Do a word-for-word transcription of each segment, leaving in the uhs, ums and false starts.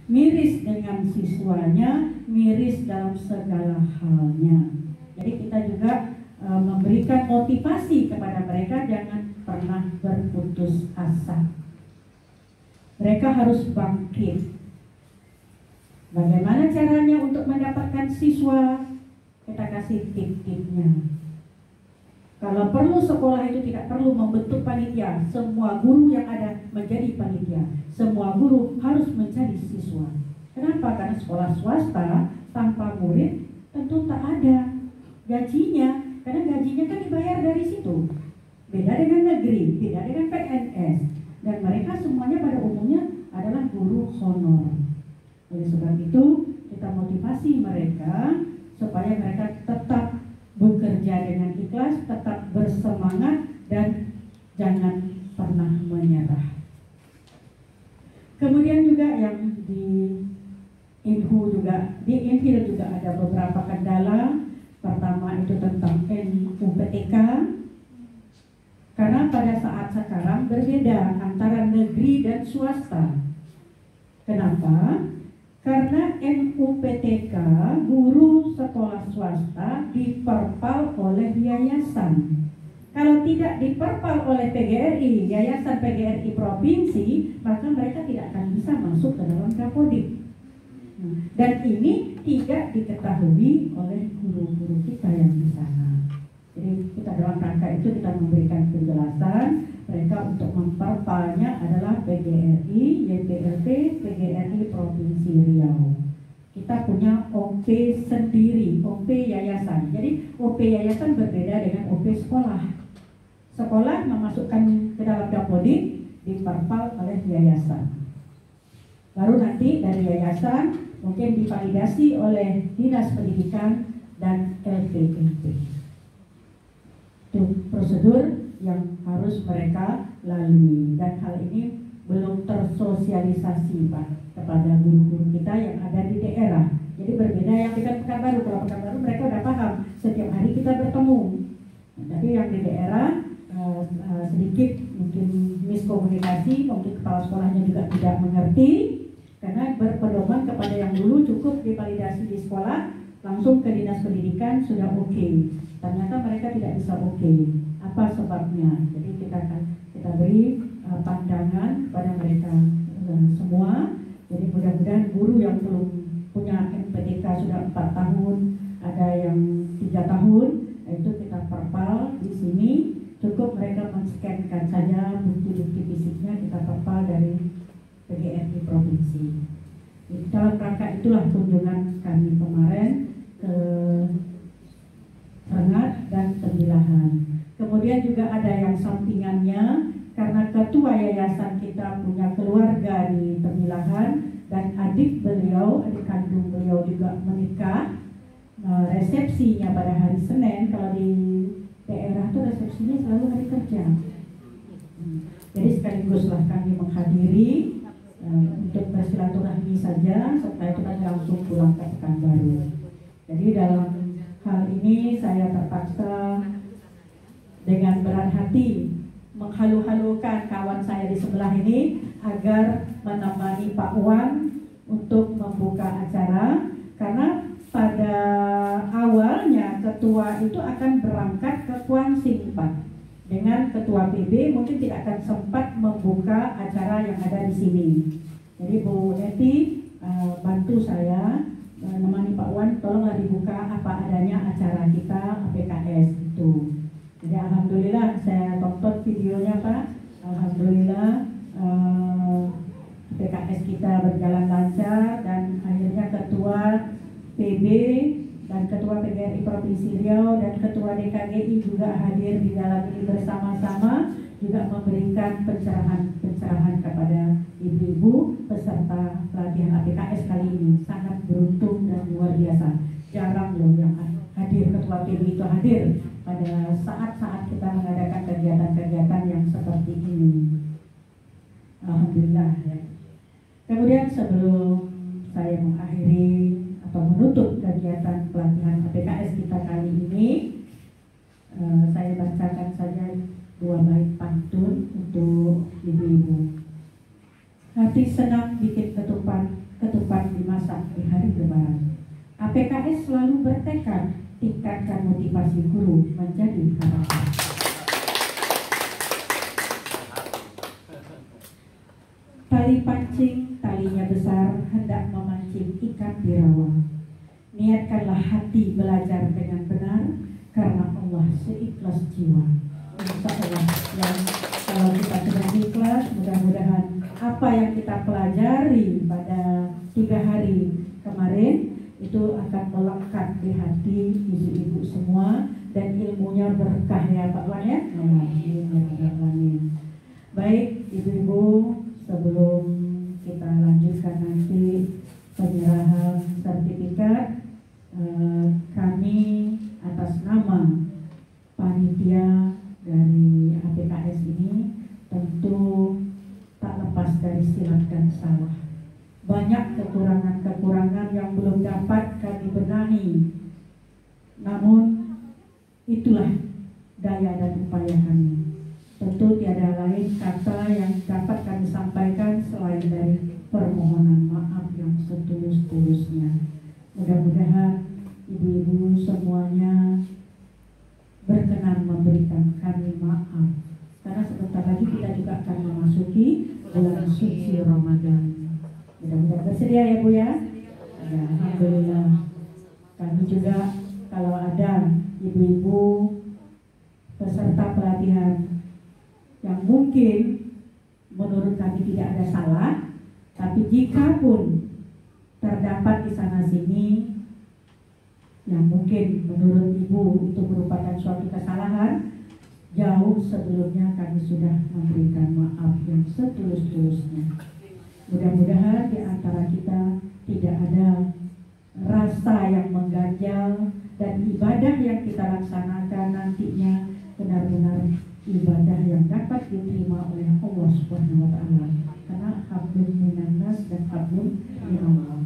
miris dengan siswanya, miris dalam segala halnya. Jadi kita juga e, memberikan motivasi kepada mereka jangan pernah berputus asa. Mereka harus bangkit. Bagaimana caranya untuk mendapatkan siswa? Kita kasih tip-tipnya. Kalau perlu sekolah itu tidak perlu membentuk panitia, semua guru yang ada menjadi panitia. Semua guru harus mencari siswa. Kenapa? Karena sekolah swasta tanpa murid tentu tak ada gajinya, karena gajinya kan dibayar dari situ. Beda dengan negeri, beda dengan P N S. Dan mereka semuanya pada umumnya adalah guru honor. Oleh sebab itu kita motivasi mereka supaya mereka tetap bekerja dengan ikhlas, tetap bersemangat dan jangan pernah menyerah. Kemudian juga yang di Inhu juga, di Inhil juga ada beberapa kendala. Pertama itu tentang N U P T K. Karena pada saat sekarang berbeda antara negeri dan swasta. Kenapa? Karena N U P T K, guru sekolah swasta diperpal oleh yayasan. Kalau tidak diperpal oleh P G R I, yayasan P G R I provinsi, maka mereka tidak akan bisa masuk ke dalam Dapodik. Dan ini tidak diketahui oleh guru-guru kita yang di sana. Jadi kita dalam rangka itu kita memberikan penjelasan. Mereka untuk memperpalnya adalah P G R I, Y P L P, P G R I Provinsi Riau. Kita punya O P sendiri, O P yayasan. Jadi O P yayasan berbeda dengan O P sekolah. Sekolah memasukkan ke dalam Dapodik, diperpal oleh yayasan. Baru nanti dari yayasan mungkin divalidasi oleh Dinas Pendidikan dan L P M P. Itu prosedur yang harus mereka lalui, dan hal ini belum tersosialisasi Pak kepada guru-guru kita yang ada di daerah. Jadi berbeda yang di Pekanbaru. Kalau Pekanbaru mereka udah paham, setiap hari kita bertemu. Tapi yang di daerah uh, uh, sedikit mungkin miskomunikasi, mungkin kepala sekolahnya juga tidak mengerti, karena berpedoman kepada yang dulu cukup divalidasi di sekolah, langsung ke Dinas Pendidikan sudah oke. Okay. Ternyata mereka tidak bisa oke. Okay. Apa sebabnya? Jadi kita akan kita beri uh, pandangan pada mereka uh, semua. Jadi mudah-mudahan guru yang belum punya N P T K sudah empat tahun, ada yang tiga tahun, itu kita perpal di sini. Cukup mereka men-scankan saja bukti-bukti fisiknya, kita perpal dari P G R I provinsi. Jadi, dalam rangka itulah kunjungan kami kemarin ke Rengat dan Tembilahan. Kemudian juga ada yang sampingannya, karena ketua yayasan kita punya keluarga di Tembilahan dan adik beliau, adik kandung beliau juga menikah. Nah, resepsinya pada hari Senin. Kalau di daerah itu resepsinya selalu hari kerja. Jadi sekaliguslah kami menghadiri uh, untuk bersilaturahmi saja. Setelah itu kami langsung pulang ke Pekanbaru. Jadi dalam hal ini saya terpaksa dengan berat hati menghalu-halukan kawan saya di sebelah ini agar menemani Pak Wan untuk membuka acara, karena pada awalnya ketua itu akan berangkat ke Kuansing Pak. Dengan ketua P B mungkin tidak akan sempat membuka acara yang ada di sini. Jadi Bu Neti uh, bantu saya menemani Pak Wan, tolonglah dibuka apa adanya acara kita A P K S itu. Jadi alhamdulillah saya tonton videonya Pak. Alhamdulillah uh, A P K S kita berjalan lancar, dan akhirnya ketua P B dan ketua P G R I Provinsi Riau dan ketua D K G I juga hadir di dalam ini bersama-sama, juga memberikan pencerahan-pencerahan kepada ibu-ibu peserta pelatihan A P K S kali ini. Sangat beruntung dan luar biasa. Jarang loh yang hadir, ketua P B itu hadir pada saat-saat kita mengadakan kegiatan-kegiatan yang seperti ini. Alhamdulillah ya. Kemudian sebelum saya mengakhiri atau menutup kegiatan pelatihan A P K S kita kali ini, uh, saya bacakan saja dua bait pantun untuk ibu-ibu. Hati senang bikin ketupat, ketupat berdebaran. A P K S selalu bertekad tingkatkan motivasi guru menjadi harapan. Tali pancing, talinya besar, hendak memancing ikan di rawa. Niatkanlah hati belajar dengan benar, karena Allah seikhlas jiwa. Insya Allah, yang kalau kita sudah ikhlas, mudah-mudahan apa yang kita pelajari pada tiga hari kemarin itu akan melekat di hati ibu-ibu semua, dan ilmunya berkah ya Pak Wan ya. Amin. Baik ibu-ibu, sebelum kita lanjutkan nanti penyerahan sertifikat, eh, kami atas nama panitia dari A P K S ini tentu tak lepas dari silap dan salah. Banyak kekurangan-kekurangan yang belum dapat kami benahi, namun itulah daya dan upaya kami. Tentu tiada lain kata yang dapat kami sampaikan selain dari permohonan maaf yang setulus-tulusnya. Mudah-mudahan ibu-ibu semuanya berkenan memberikan kami maaf, karena sebentar lagi kita juga akan memasuki bulan suci Ramadan. Mudah-mudahan bersedia ya Bu ya. Ya, alhamdulillah. Kami juga kalau ada ibu-ibu peserta pelatihan yang mungkin menurut kami tidak ada salah, tapi jika pun terdapat di sana sini yang mungkin menurut ibu itu merupakan suatu kesalahan, jauh sebelumnya kami sudah memberikan maaf yang setulus-tulusnya. Mudah-mudahan di antara kita tidak ada rasa yang mengganjal, dan ibadah yang kita laksanakan nantinya benar-benar ibadah yang dapat diterima oleh Allah Subhanahu wa taala. Karena hablum minan nas dan hablum minallah.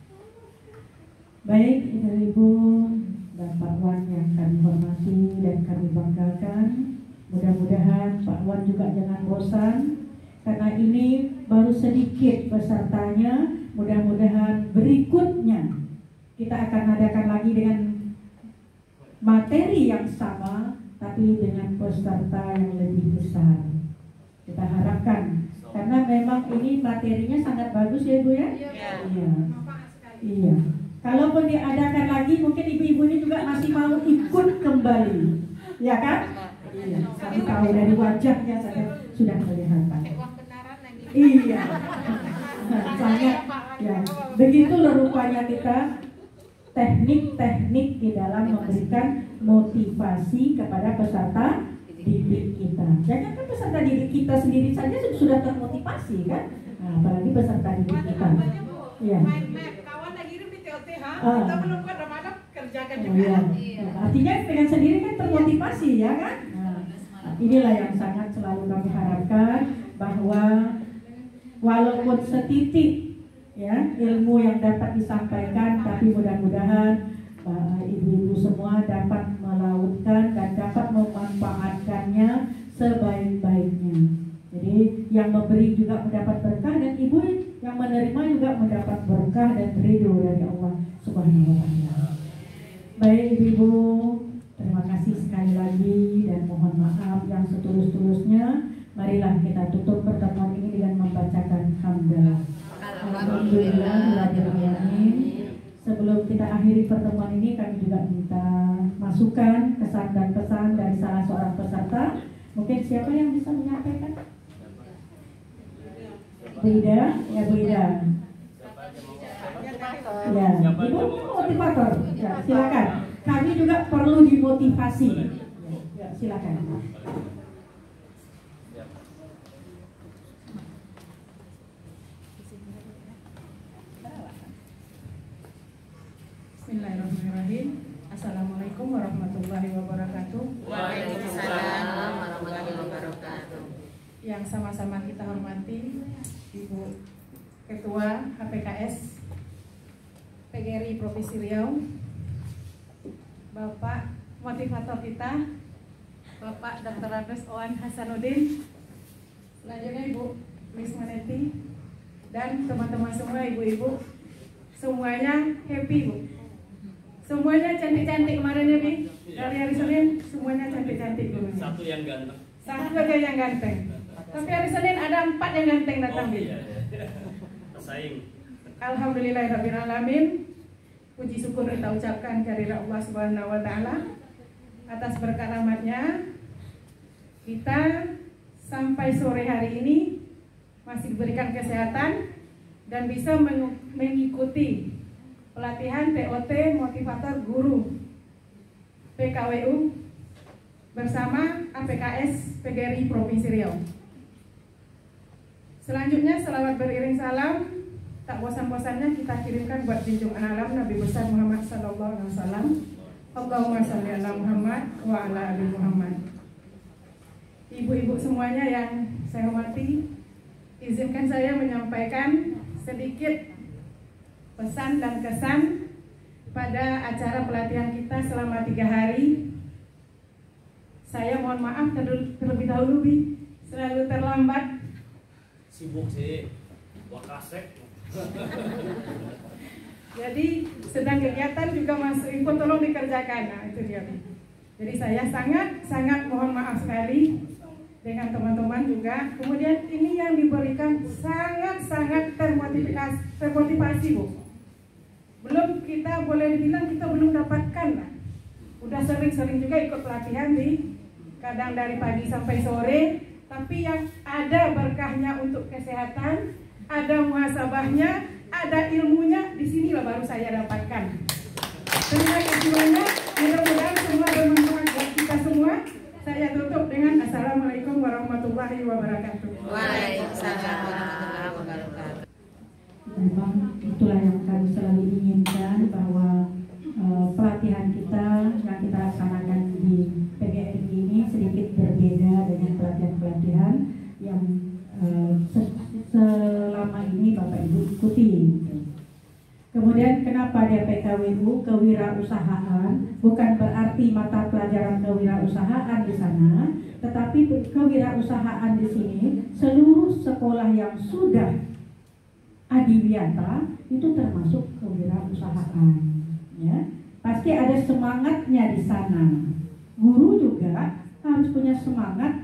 Baik ibu-ibu dan Pak Wan yang kami hormati dan kami banggakan, mudah-mudahan Pak Wan juga jangan bosan, karena ini baru sedikit pesertanya. Mudah-mudahan berikutnya kita akan adakan lagi dengan materi yang sama, tapi dengan peserta yang lebih besar. Kita harapkan, karena memang ini materinya sangat bagus ya Bu ya. Iya. Iya. Iya. Kalaupun diadakan lagi, mungkin ibu-ibu ini juga masih mau ikut kembali, ya kan? Iya. Kami tahu dari wajahnya saya sudah kelihatan. Iya. Sangat. Ya. Begitulah rupanya kita teknik-teknik di dalam memberikan motivasi kepada peserta didik kita. Jangan kan peserta didik kita sendiri saja sudah termotivasi kan? Nah, apalagi peserta didik kita. Iya. Kawan lagi di T O T H, Ah. kita belum pada mana kerjakan Oh, juga. iya. Nah, artinya dengan sendiri kan termotivasi ya kan? Nah, inilah yang sangat selalu kami harapkan, bahwa walaupun setitik ya ilmu yang dapat disampaikan, tapi mudah-mudahan uh, ibu-ibu semua dapat melautkan dan dapat memanfaatkannya sebaik-baiknya. Jadi yang memberi juga mendapat berkah, dan ibu yang menerima juga mendapat berkah dan ridho dari Allah Subhanahu wa taala. Baik ibu-ibu, terima kasih sekali lagi dan mohon maaf yang setulus-tulusnya. Marilah kita tutup pertemuan ini dengan membacakan hamdalah. Alhamdulillahirrahmanirrahim. Sebelum kita akhiri pertemuan ini, kami juga minta masukan, kesan dan pesan dari salah seorang peserta. Mungkin siapa yang bisa menyampaikan? Bu Ida, ya Bu Ida. Ya, Ibu motivator. Ya, silakan. Kami juga perlu dimotivasi. Ya, silakan. Bismillahirrahmanirrahim. Assalamualaikum warahmatullahi wabarakatuh. Waalaikumsalam warahmatullahi wabarakatuh. Yang sama-sama kita hormati Ibu Ketua H P K S P G R I Provinsi Riau, Bapak motivator kita Bapak Doktor Andes Owan Hasanuddin, selanjutnya Ibu Miss Maneti, dan teman-teman semua, ibu-ibu semuanya happy Bu. Semuanya cantik-cantik kemarin ya Bi. Dari hari Senin semuanya cantik-cantik Bu. Satu yang ganteng. Satu aja yang ganteng. Tapi hari Senin ada empat yang ganteng datang Oh, Bi. iya, iya. Pesaing. Alhamdulillahirrahmanirrahim. Puji syukur kita ucapkan kehadirat Allah Subhanahu wa taala atas berkat rahmatnya kita sampai sore hari ini masih diberikan kesehatan dan bisa mengikuti pelatihan T O T motivator guru P K W U bersama A P K S P G R I Provinsi Riau. Selanjutnya selawat beriring salam tak bosan-bosannya kita kirimkan buat junjungan alam Nabi besar Muhammad sallallahu alaihi wasallam. Allahumma shalli ala Muhammad wa ala ali Muhammad. Ibu-ibu semuanya yang saya hormati, izinkan saya menyampaikan sedikit pesan dan kesan pada acara pelatihan kita selama tiga hari. Saya mohon maaf terlebih dahulu Bi, selalu terlambat. Sibuk sih, wakasek. Jadi sedang kegiatan juga masuk info tolong dikerjakan. Nah itu dia. Jadi saya sangat sangat mohon maaf sekali dengan teman-teman juga. Kemudian ini yang diberikan sangat sangat termotivasi, termotivasi Bu. Belum kita boleh dibilang kita belum dapatkan lah. Udah sering-sering juga ikut pelatihan di kadang dari pagi sampai sore. Tapi yang ada berkahnya untuk kesehatan, ada muhasabahnya, ada ilmunya, di sinilah baru saya dapatkan. Terima kasih banyak. Mudah-mudahan semua bermanfaat buat kita semua. Saya tutup dengan Assalamualaikum warahmatullahi wabarakatuh. Waalaikumsalam warahmatullahi wabarakatuh. Memang itulah yang kami selalu inginkan, bahwa uh, pelatihan kita yang kita laksanakan di P G R I ini sedikit berbeda dengan pelatihan-pelatihan yang uh, selama ini Bapak Ibu ikuti. Kemudian kenapa dia P K W U, kewirausahaan, bukan berarti mata pelajaran kewirausahaan di sana, tetapi kewirausahaan di sini seluruh sekolah yang sudah adiwiyata itu termasuk kewirausahaan, ya. Pasti ada semangatnya di sana. Guru juga harus punya semangat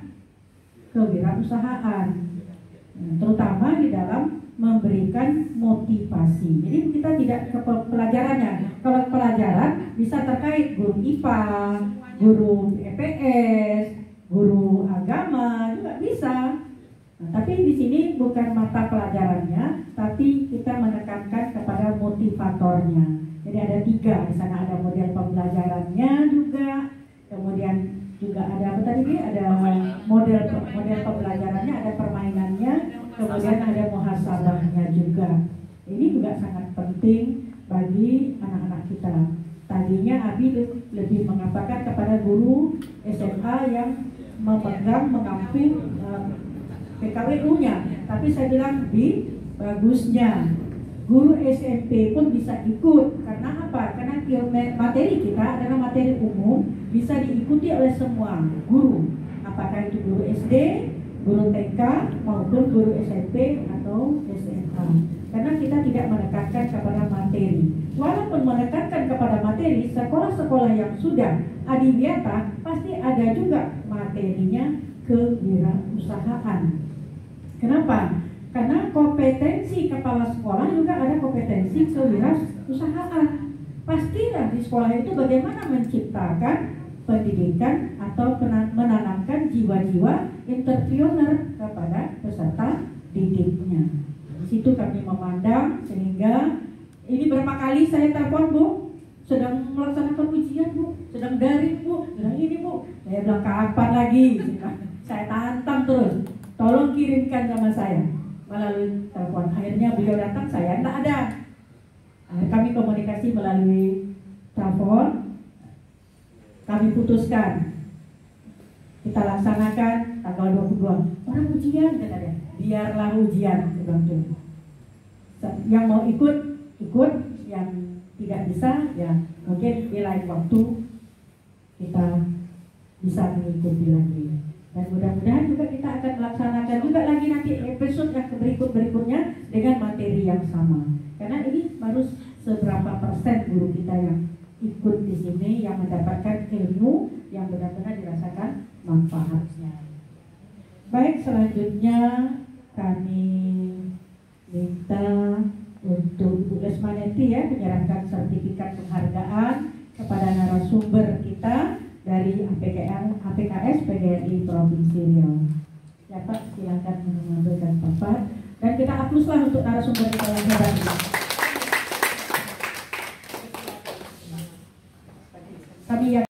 kewirausahaan, terutama di dalam memberikan motivasi. Jadi kita tidak ke pelajarannya. Kalau pelajaran bisa terkait guru I P A, guru E P S, guru agama juga bisa. Nah, tapi di sini bukan mata pelajarannya, tapi kita menekankan kepada motivatornya. Jadi ada tiga di sana, ada model pembelajarannya juga, kemudian juga ada apa tadi? Ada model model pembelajarannya, ada permainannya, kemudian ada muhasabahnya juga. Ini juga sangat penting bagi anak-anak kita. Tadinya Abi lebih mengatakan kepada guru S M A yang memegang, mengambil uh, P K W U-nya, tapi saya bilang Bi, bagusnya guru S M P pun bisa ikut. Karena apa? Karena materi kita adalah materi umum, bisa diikuti oleh semua guru, apakah itu guru S D, guru T K maupun guru S M P atau S M A. Karena kita tidak menekankan kepada materi. Walaupun menekankan kepada materi, sekolah-sekolah yang sudah adiwiyata pasti ada juga materinya kewirausahaan. Kenapa? Karena kompetensi kepala sekolah juga ada kompetensi kewirausahaan. Pastilah di sekolah itu bagaimana menciptakan pendidikan atau menanamkan jiwa-jiwa entrepreneur kepada peserta didiknya. Di situ kami memandang, sehingga ini berapa kali saya telepon Bu, sedang melaksanakan ujian Bu, sedang daring Bu, sedang ini Bu. Saya bilang kapan lagi? Saya tantang terus, tolong kirimkan sama saya melalui telepon. Akhirnya beliau datang, saya tidak ada. Akhirnya kami komunikasi melalui telepon. Kami putuskan kita laksanakan tanggal dua puluh dua. Orang ujian katanya, biarlah ujian. Yang mau ikut ikut, yang tidak bisa ya mungkin di lain waktu kita bisa mengikuti lagi. Dan mudah-mudahan juga kita akan melaksanakan juga lagi nanti episode yang berikut-berikutnya dengan materi yang sama. Karena ini baru seberapa persen guru kita yang ikut di sini, yang mendapatkan ilmu yang benar-benar dirasakan manfaatnya. Baik, selanjutnya kami minta untuk Ibu Lesmaneti ya menyerahkan sertifikat penghargaan kepada narasumber kita dari A P K S P G R I Provinsi Riau. Ya Pak, silakan mengambilkan tempat dan kita hapuslah untuk narasumber kita yang hebat ini. Kami